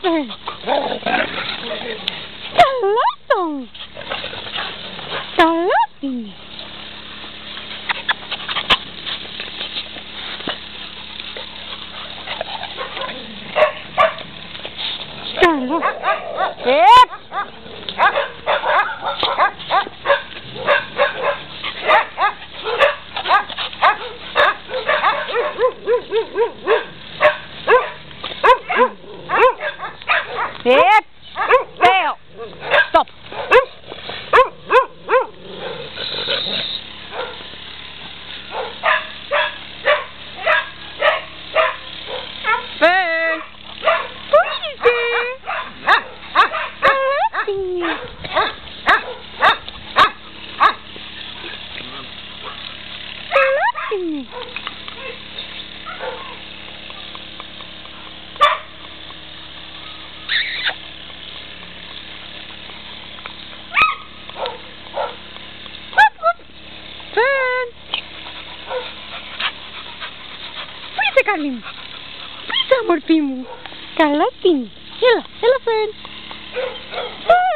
Έλα, καλά τον. Καλά την. Καλά. Fail. Stop. FERN. Καλή μου. Πού είσαι, αμορφή μου. Καλά την. Έλα, έλα, FERN.